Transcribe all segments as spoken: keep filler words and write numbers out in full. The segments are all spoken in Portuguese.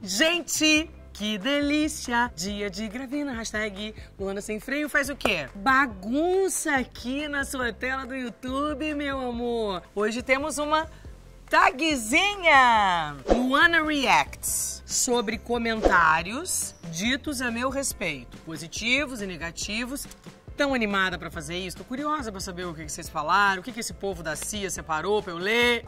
Gente, que delícia! Dia de gravina, hashtag Luana Sem Freio faz o quê? Bagunça aqui na sua tela do YouTube, meu amor! Hoje temos uma tagzinha! Luana Reacts, sobre comentários ditos a meu respeito, positivos e negativos. Tão animada pra fazer isso, tô curiosa pra saber o que vocês falaram, o que esse povo da C I A separou pra eu ler.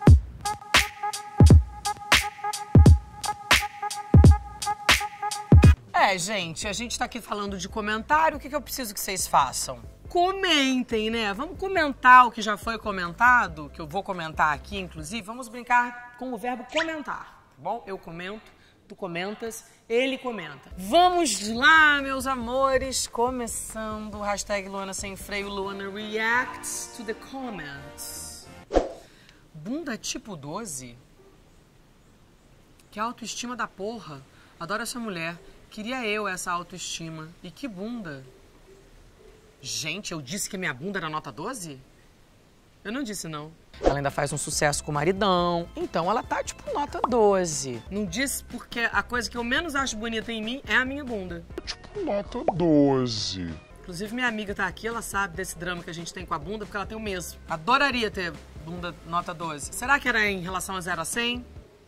É, gente, a gente tá aqui falando de comentário, o que, que eu preciso que vocês façam? Comentem, né? Vamos comentar o que já foi comentado, que eu vou comentar aqui, inclusive. Vamos brincar com o verbo comentar, tá bom? Eu comento, tu comentas, ele comenta. Vamos lá, meus amores, começando o hashtag Luana Sem Freio, Luana Reacts to the comments. Bunda tipo doze? Que autoestima da porra. Adoro essa mulher. Queria eu essa autoestima. E que bunda. Gente, eu disse que minha bunda era nota doze? Eu não disse, não. Ela ainda faz um sucesso com o maridão. Então ela tá tipo nota doze. Não disse porque a coisa que eu menos acho bonita em mim é a minha bunda. Tipo nota doze. Inclusive minha amiga tá aqui, ela sabe desse drama que a gente tem com a bunda, porque ela tem o mesmo. Adoraria ter bunda nota doze. Será que era em relação a zero a cem?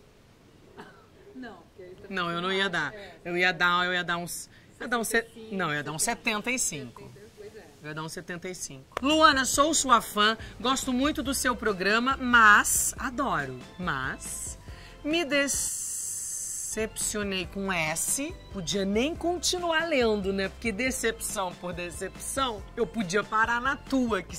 Não. Não, eu não ia dar. Eu ia dar, eu ia dar uns... Eu ia dar uns não, eu ia dar uns setenta e cinco. Eu ia dar uns setenta e cinco. Luana, sou sua fã, gosto muito do seu programa, mas... Adoro. Mas... Me decepcionei com S. Podia nem continuar lendo, né? Porque decepção por decepção, eu podia parar na tua, que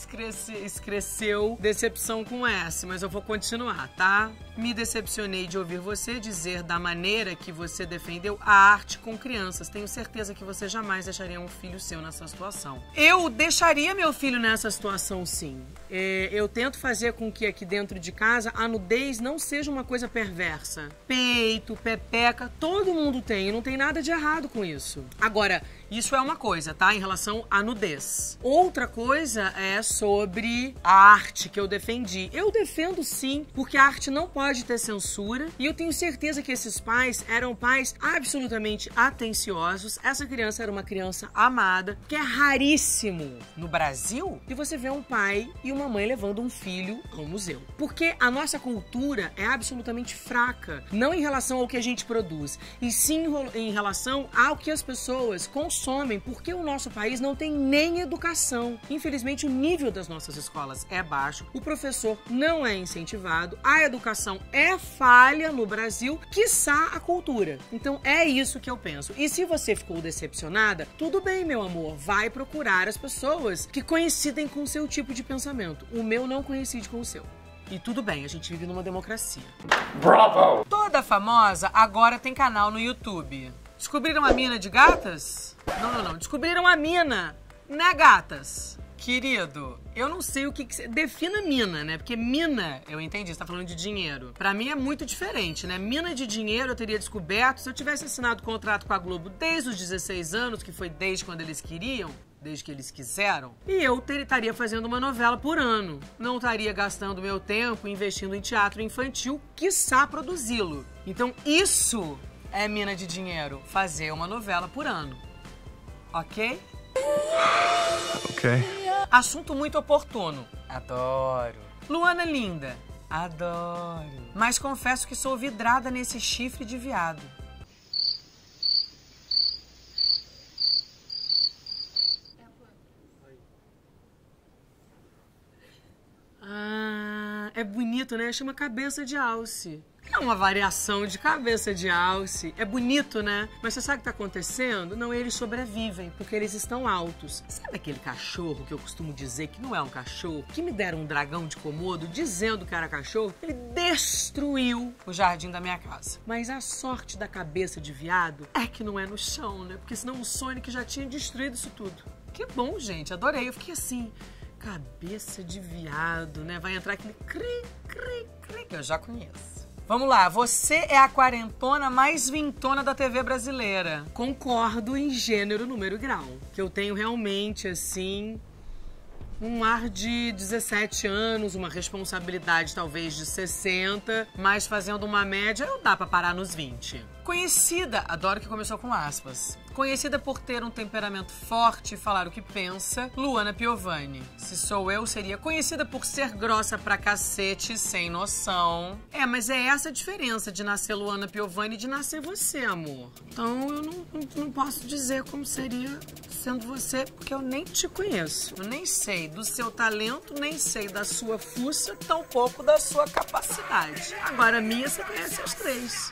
escreveu decepção com S. Mas eu vou continuar, tá? Me decepcionei de ouvir você dizer da maneira que você defendeu a arte com crianças. Tenho certeza que você jamais deixaria um filho seu nessa situação. Eu deixaria meu filho nessa situação, sim. É, eu tento fazer com que aqui dentro de casa a nudez não seja uma coisa perversa. Peito, pepeca, todo mundo tem. E não tem nada de errado com isso. Agora, isso é uma coisa, tá? Em relação à nudez. Outra coisa é sobre a arte que eu defendi. Eu defendo sim, porque a arte não pode ter censura. E eu tenho certeza que esses pais eram pais absolutamente atenciosos. Essa criança era uma criança amada, que é raríssimo no Brasil de você ver um pai e uma mãe levando um filho ao museu. Porque a nossa cultura é absolutamente fraca. Não em relação ao que a gente produz, e sim em relação ao que as pessoas consomem, porque o nosso país não tem nem educação. Infelizmente, o nível das nossas escolas é baixo, o professor não é incentivado, a educação é falha no Brasil, quiçá a cultura. Então é isso que eu penso. E se você ficou decepcionada, tudo bem, meu amor, vai procurar as pessoas que coincidem com o seu tipo de pensamento. O meu não coincide com o seu. E tudo bem, a gente vive numa democracia. Bravo! Toda famosa agora tem canal no YouTube. Descobriram a mina de gatas? Não, não, não. Descobriram a mina, né, gatas? Querido, eu não sei o que... que defina mina, né? Porque mina, eu entendi, você tá falando de dinheiro. Pra mim é muito diferente, né? Mina de dinheiro eu teria descoberto se eu tivesse assinado contrato com a Globo desde os dezesseis anos, que foi desde quando eles queriam. Desde que eles quiseram, e eu ter, estaria fazendo uma novela por ano. Não estaria gastando meu tempo investindo em teatro infantil, quiçá produzi-lo. Então isso é mina de dinheiro, fazer uma novela por ano. Ok? Ok. Assunto muito oportuno. Adoro. Luana linda. Adoro. Mas confesso que sou vidrada nesse chifre de viado. Ah, é bonito, né? Chama cabeça de alce. É uma variação de cabeça de alce. É bonito, né? Mas você sabe o que tá acontecendo? Não, eles sobrevivem, porque eles estão altos. Sabe aquele cachorro que eu costumo dizer que não é um cachorro? Que me deram um dragão de Komodo dizendo que era cachorro? Ele destruiu o jardim da minha casa. Mas a sorte da cabeça de viado é que não é no chão, né? Porque senão o Sonic já tinha destruído isso tudo. Que bom, gente. Adorei. Eu fiquei assim... Cabeça de viado, né? Vai entrar aquele cri, cri, cri, que eu já conheço. Vamos lá, você é a quarentona mais vintona da T V brasileira. Concordo em gênero, número e grau. Que eu tenho realmente, assim... Um ar de dezessete anos, uma responsabilidade talvez de sessenta, mas fazendo uma média, não dá pra parar nos vinte. Conhecida, adoro que começou com aspas, conhecida por ter um temperamento forte e falar o que pensa, Luana Piovani. Se sou eu, seria conhecida por ser grossa pra cacete, sem noção. É, mas é essa a diferença de nascer Luana Piovani e de nascer você, amor. Então eu não, não, não posso dizer como seria sendo você, porque eu nem te conheço. Eu nem sei do seu talento, nem sei da sua fuça, tampouco da sua capacidade. Agora a minha você conhece as três.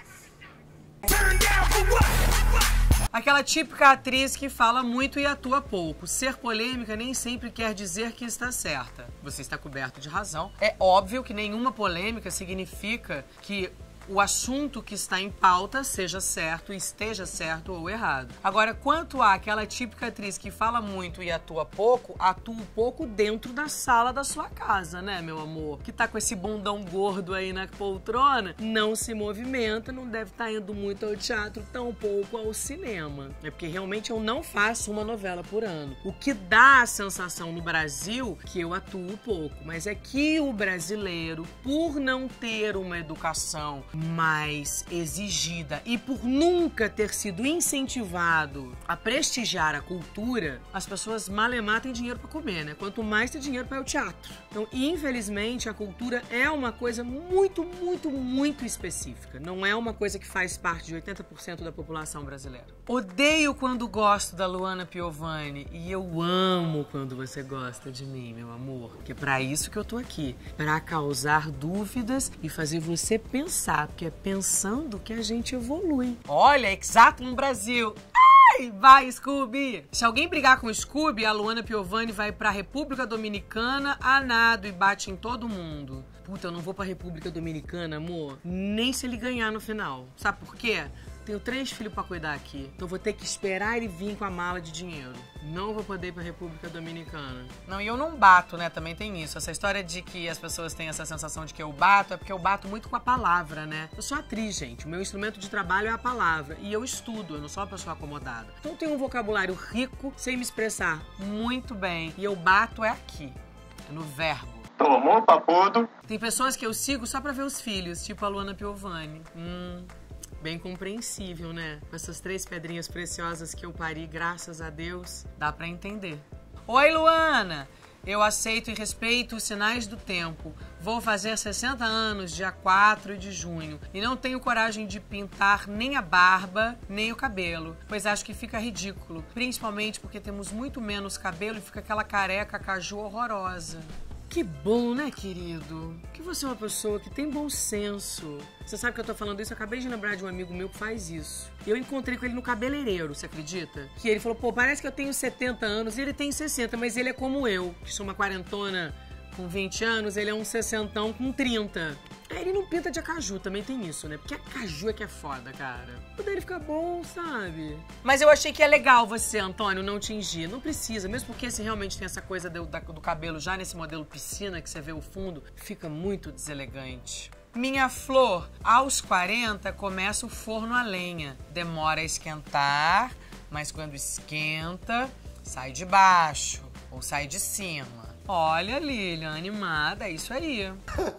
Aquela típica atriz que fala muito e atua pouco. Ser polêmica nem sempre quer dizer que está certa. Você está coberto de razão. É óbvio que nenhuma polêmica significa que o assunto que está em pauta seja certo, esteja certo ou errado. Agora, quanto àquela típica atriz que fala muito e atua pouco, atua um pouco dentro da sala da sua casa, né, meu amor? Que tá com esse bundão gordo aí na poltrona, não se movimenta, não deve estar indo muito ao teatro, tão pouco ao cinema. É porque realmente eu não faço uma novela por ano. O que dá a sensação no Brasil que eu atuo pouco, mas é que o brasileiro, por não ter uma educação mais exigida e por nunca ter sido incentivado a prestigiar a cultura, as pessoas malemar têm dinheiro para comer, né? Quanto mais tem dinheiro para ir ao teatro. Então, infelizmente, a cultura é uma coisa muito, muito, muito específica. Não é uma coisa que faz parte de oitenta por cento da população brasileira. Odeio quando gosto da Luana Piovani e eu amo quando você gosta de mim, meu amor. Porque é pra isso que eu tô aqui. Pra causar dúvidas e fazer você pensar. Porque é pensando que a gente evolui. Olha, exato no Brasil. Ai, vai, Scooby! Se alguém brigar com o Scooby, a Luana Piovani vai pra República Dominicana a nado e bate em todo mundo. Puta, eu não vou pra República Dominicana, amor. Nem se ele ganhar no final. Sabe por quê? Tenho três filhos pra cuidar aqui. Então vou ter que esperar ele vir com a mala de dinheiro. Não vou poder ir pra República Dominicana. Não, e eu não bato, né? Também tem isso. Essa história de que as pessoas têm essa sensação de que eu bato é porque eu bato muito com a palavra, né? Eu sou atriz, gente. O meu instrumento de trabalho é a palavra. E eu estudo, eu não sou uma pessoa acomodada. Então eu tenho um vocabulário rico, sei me expressar muito bem. E eu bato é aqui, é no verbo. Tomou, papudo. Tem pessoas que eu sigo só pra ver os filhos, tipo a Luana Piovani. Hum... Bem compreensível, né? Com essas três pedrinhas preciosas que eu pari, graças a Deus, dá pra entender. Oi, Luana! Eu aceito e respeito os sinais do tempo. Vou fazer sessenta anos, dia quatro de junho. E não tenho coragem de pintar nem a barba, nem o cabelo. Pois acho que fica ridículo. Principalmente porque temos muito menos cabelo e fica aquela careca caju horrorosa. Que bom, né, querido? Que você é uma pessoa que tem bom senso. Você sabe que eu tô falando isso? Eu acabei de lembrar de um amigo meu que faz isso. Eu encontrei com ele no cabeleireiro, você acredita? Que ele falou, pô, parece que eu tenho setenta anos e ele tem sessenta, mas ele é como eu, que sou uma quarentona com vinte anos, ele é um sessentão com trinta. Aí ele não pinta de acaju, também tem isso, né? Porque acaju é que é foda, cara. O dele fica bom, sabe? Mas eu achei que é legal você, Antônio, não tingir. Não precisa, mesmo porque se realmente tem essa coisa do, do cabelo já nesse modelo piscina, que você vê o fundo, fica muito deselegante. Minha flor, aos quarenta começa o forno a lenha. Demora a esquentar, mas quando esquenta, sai de baixo ou sai de cima. Olha, Lilian, animada, é isso aí.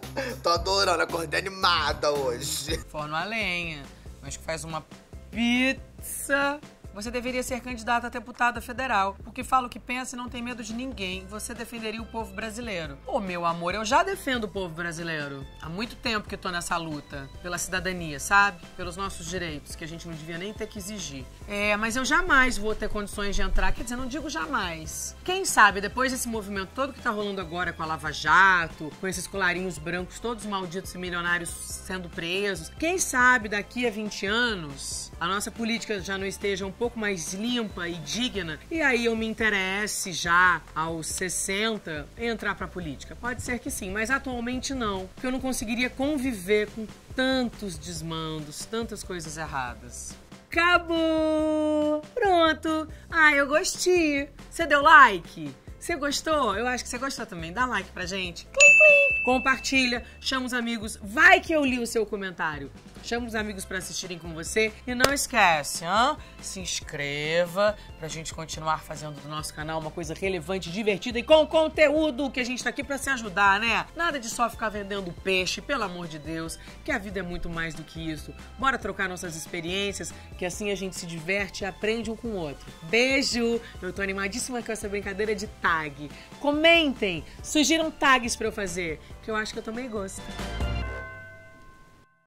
Tô adorando, acordei animada hoje. Forno a lenha, mas que faz uma pizza. Você deveria ser candidata a deputada federal, porque fala o que pensa e não tem medo de ninguém. Você defenderia o povo brasileiro. Ô, meu amor, eu já defendo o povo brasileiro. Há muito tempo que tô nessa luta pela cidadania, sabe? Pelos nossos direitos, que a gente não devia nem ter que exigir. É, mas eu jamais vou ter condições de entrar. Quer dizer, não digo jamais. Quem sabe, depois desse movimento todo que tá rolando agora com a Lava Jato, com esses colarinhos brancos todos malditos e milionários sendo presos, quem sabe daqui a vinte anos a nossa política já não esteja um pouco mais limpa e digna, e aí eu me interesse já aos sessenta entrar pra política. Pode ser que sim, mas atualmente não, porque eu não conseguiria conviver com tantos desmandos, tantas coisas erradas. Acabou! Pronto! Ah, eu gostei! Você deu like? Você gostou? Eu acho que você gostou também. Dá like pra gente. Clim, clim. Compartilha, chama os amigos. Vai que eu li o seu comentário. chama os amigos pra assistirem com você. E não esquece, hein? Se inscreva pra gente continuar fazendo do nosso canal uma coisa relevante, divertida e com conteúdo, que a gente tá aqui pra se ajudar, né? Nada de só ficar vendendo peixe, pelo amor de Deus, que a vida é muito mais do que isso. Bora trocar nossas experiências, que assim a gente se diverte e aprende um com o outro. Beijo! Eu tô animadíssima com essa brincadeira de tag. Comentem, sugiram tags pra eu fazer, que eu acho que eu também gosto.